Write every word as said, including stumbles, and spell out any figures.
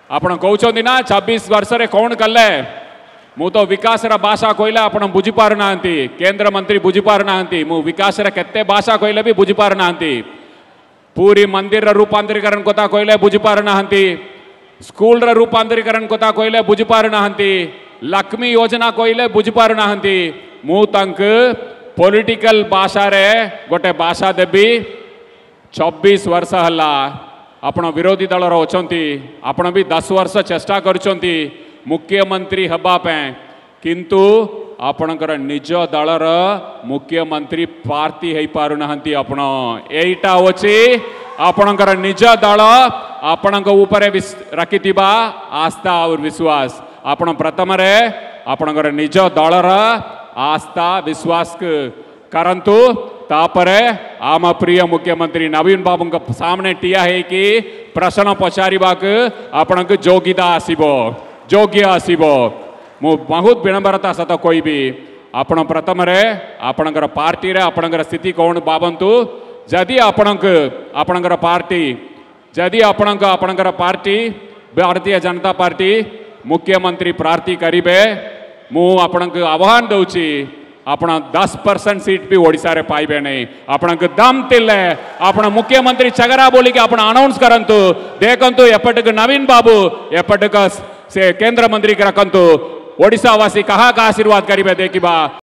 आपण कहते ना छब्बीस वर्ष रे कौन कले मु तो विकास भाषा कहले आप बुझी पार ना केंद्र मंत्री बुझी पार ना मु विकास केते भाषा कहले भी बुझी पार ना पूरी मंदिर रूपांतरीकरण कथा कहले बुझी पार ना स्कूल रूपांतरीकरण कथा कहले बुझी पार ना लक्ष्मी योजना कहले बुझी पार ना मु तंक पॉलिटिकल भाषा रे गोटे भाषा देवी छब्बीस वर्ष हला आपण विरोधी दल अच्छी आपण भी दस वर्ष चेष्टा करुछंती मुख्यमंत्री हवापे किंतु आपणकर निज दलर मुख्यमंत्री प्रार्थी हो पार ना आपण एटा होची आपणकर निज दल आपण ऊपर रखि आस्था और विश्वास आपण प्रथम रे आपणकर निज दलर आस्था विश्वास करंतु तापरे आम प्रिय मुख्यमंत्री नवीन बाबू सामने टिया है कि प्रश्न पचारिबाक आपण योग्यता आसीबो योग्य आसीबो मु बहुत विनम्रता सहित कहबी आपण प्रथम रे आपणकर पार्टी रे आपणकर स्थिति कौन बाबंतु जदि आपणक आपणकर पार्टी जदि आपणक आपणकर पार्टी भारतीय जनता पार्टी मुख्यमंत्री प्रार्थी करिबे मु आपणक आह्वान दउची आपण दस परसेंट सीट भी ओडिशा रे पाइबे नहीं आपण दम तिले आपण मुख्यमंत्री चगरा बोली कि आपण अनाउंस करंतु देखंतु एपटक नवीन बाबू एपटक से केंद्र मंत्री के रखंतु ओडिशा वासी कहा का आशीर्वाद करिबे देखिबा।